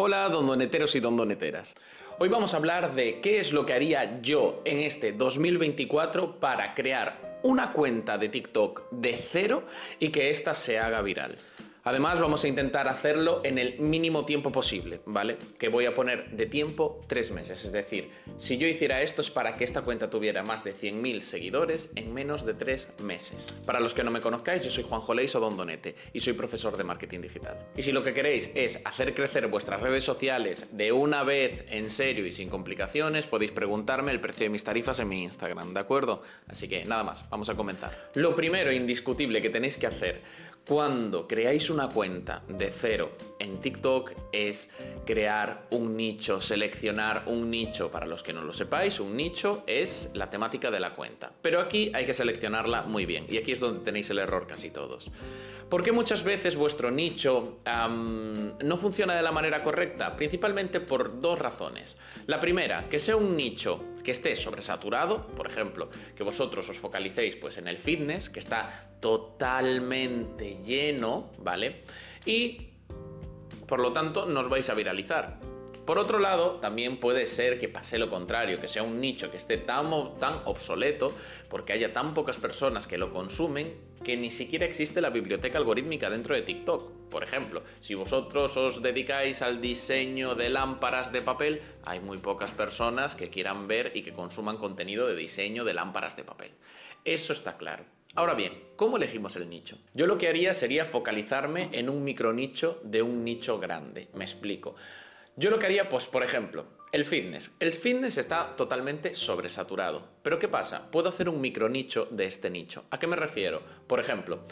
Hola dondoneteros y dondoneteras. Hoy vamos a hablar de qué es lo que haría yo en este 2024 para crear una cuenta de TikTok de cero y que ésta se haga viral. Además vamos a intentar hacerlo en el mínimo tiempo posible, ¿vale? Que voy a poner de tiempo 3 meses, es decir, si yo hiciera esto es para que esta cuenta tuviera más de 100.000 seguidores en menos de 3 meses. Para los que no me conozcáis, yo soy Juanjo Leis o Dondonete y soy profesor de marketing digital. Y si lo que queréis es hacer crecer vuestras redes sociales de una vez, en serio y sin complicaciones, podéis preguntarme el precio de mis tarifas en mi Instagram, ¿de acuerdo? Así que nada más, vamos a comenzar. Lo primero indiscutible que tenéis que hacer cuando creáis una cuenta de cero en TikTok es crear un nicho, seleccionar un nicho. Para los que no lo sepáis, un nicho es la temática de la cuenta. Pero aquí hay que seleccionarla muy bien y aquí es donde tenéis el error casi todos. ¿Por qué muchas veces vuestro nicho no funciona de la manera correcta? Principalmente por dos razones. La primera, que sea un nicho que esté sobresaturado, por ejemplo, que vosotros os focalicéis pues, en el fitness, que está totalmente lleno, ¿vale? Y por lo tanto no os vais a viralizar. Por otro lado, también puede ser que pase lo contrario, que sea un nicho que esté tan obsoleto porque haya tan pocas personas que lo consumen que ni siquiera existe la biblioteca algorítmica dentro de TikTok. Por ejemplo, si vosotros os dedicáis al diseño de lámparas de papel, hay muy pocas personas que quieran ver y que consuman contenido de diseño de lámparas de papel. Eso está claro. Ahora bien, ¿cómo elegimos el nicho? Yo lo que haría sería focalizarme en un micronicho de un nicho grande. Me explico. Yo lo que haría, pues, por ejemplo, el fitness. El fitness está totalmente sobresaturado. ¿Pero qué pasa? Puedo hacer un micronicho de este nicho. ¿A qué me refiero? Por ejemplo,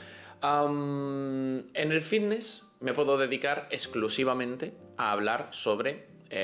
en el fitness me puedo dedicar exclusivamente a hablar sobre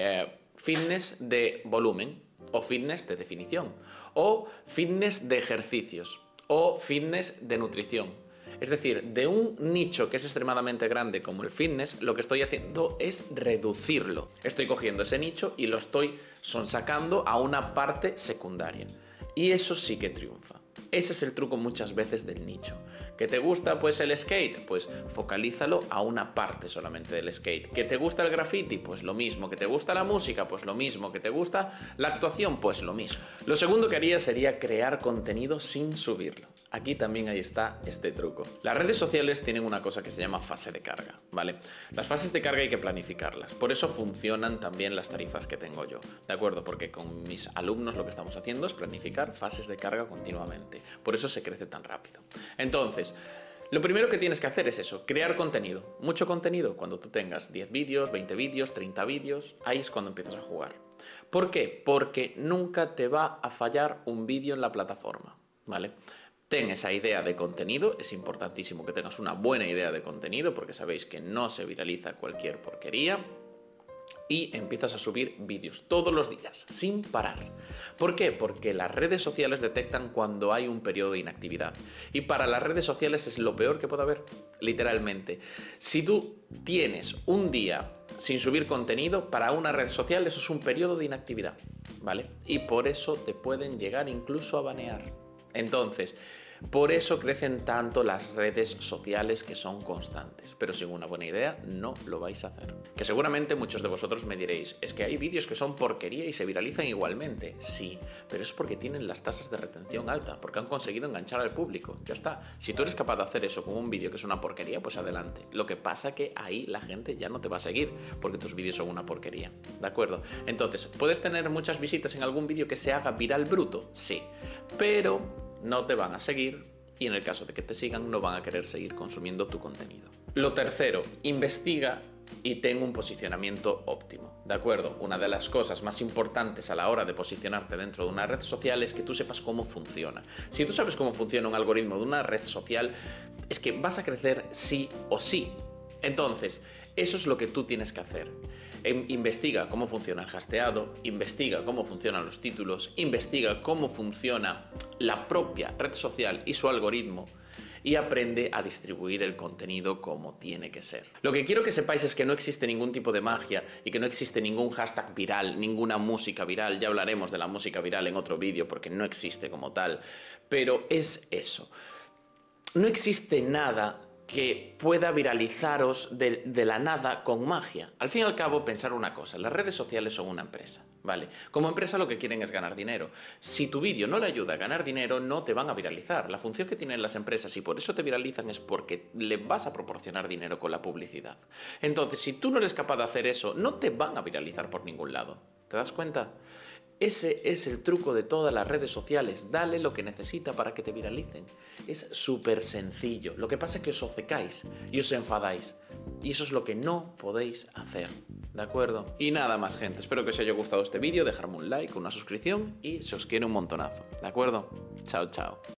fitness de volumen, o fitness de definición, o fitness de ejercicios, o fitness de nutrición. Es decir, de un nicho que es extremadamente grande como el fitness, lo que estoy haciendo es reducirlo. Estoy cogiendo ese nicho y lo estoy sonsacando a una parte secundaria. Y eso sí que triunfa. Ese es el truco muchas veces del nicho. ¿Que te gusta pues el skate? Pues focalízalo a una parte solamente del skate. ¿Que te gusta el graffiti? Pues lo mismo. ¿Que te gusta la música? Pues lo mismo. ¿Que te gusta la actuación? Pues lo mismo. Lo segundo que haría sería crear contenido sin subirlo. Aquí también ahí está este truco. Las redes sociales tienen una cosa que se llama fase de carga, ¿vale? Las fases de carga hay que planificarlas. Por eso funcionan también las tarifas que tengo yo, ¿de acuerdo? Porque con mis alumnos lo que estamos haciendo es planificar fases de carga continuamente. Por eso se crece tan rápido. Entonces, lo primero que tienes que hacer es eso, crear contenido. Mucho contenido. Cuando tú tengas 10 vídeos, 20 vídeos, 30 vídeos, ahí es cuando empiezas a jugar. ¿Por qué? Porque nunca te va a fallar un vídeo en la plataforma, ¿vale? Ten esa idea de contenido, es importantísimo que tengas una buena idea de contenido porque sabéis que no se viraliza cualquier porquería. Y empiezas a subir vídeos todos los días, sin parar. ¿Por qué? Porque las redes sociales detectan cuando hay un periodo de inactividad. Y para las redes sociales es lo peor que puede haber, literalmente. Si tú tienes un día sin subir contenido, para una red social eso es un periodo de inactividad, ¿vale? Y por eso te pueden llegar incluso a banear. Entonces, por eso crecen tanto las redes sociales que son constantes. Pero sin una buena idea no lo vais a hacer. Que seguramente muchos de vosotros me diréis, es que hay vídeos que son porquería y se viralizan igualmente. Sí, pero es porque tienen las tasas de retención alta, porque han conseguido enganchar al público. Ya está. Si tú eres capaz de hacer eso con un vídeo que es una porquería, pues adelante. Lo que pasa que ahí la gente ya no te va a seguir, porque tus vídeos son una porquería. ¿De acuerdo? Entonces, ¿puedes tener muchas visitas en algún vídeo que se haga viral bruto? Sí. Pero no te van a seguir y en el caso de que te sigan no van a querer seguir consumiendo tu contenido. Lo tercero, investiga y ten un posicionamiento óptimo, ¿de acuerdo? Una de las cosas más importantes a la hora de posicionarte dentro de una red social es que tú sepas cómo funciona. Si tú sabes cómo funciona un algoritmo de una red social, es que vas a crecer sí o sí. Entonces, eso es lo que tú tienes que hacer. Investiga cómo funciona el hasteado, investiga cómo funcionan los títulos, investiga cómo funciona la propia red social y su algoritmo y aprende a distribuir el contenido como tiene que ser. Lo que quiero que sepáis es que no existe ningún tipo de magia y que no existe ningún hashtag viral, ninguna música viral. Ya hablaremos de la música viral en otro vídeo porque no existe como tal, pero es eso. No existe nada que pueda viralizaros de la nada con magia. Al fin y al cabo, pensar una cosa, las redes sociales son una empresa, ¿vale? Como empresa lo que quieren es ganar dinero. Si tu vídeo no le ayuda a ganar dinero, no te van a viralizar. La función que tienen las empresas y por eso te viralizan es porque le vas a proporcionar dinero con la publicidad. Entonces, si tú no eres capaz de hacer eso, no te van a viralizar por ningún lado. ¿Te das cuenta? Ese es el truco de todas las redes sociales. Dale lo que necesita para que te viralicen. Es súper sencillo. Lo que pasa es que os obcecáis y os enfadáis. Y eso es lo que no podéis hacer. ¿De acuerdo? Y nada más, gente. Espero que os haya gustado este vídeo. Dejarme un like, una suscripción y se os quiere un montonazo. ¿De acuerdo? Chao, chao.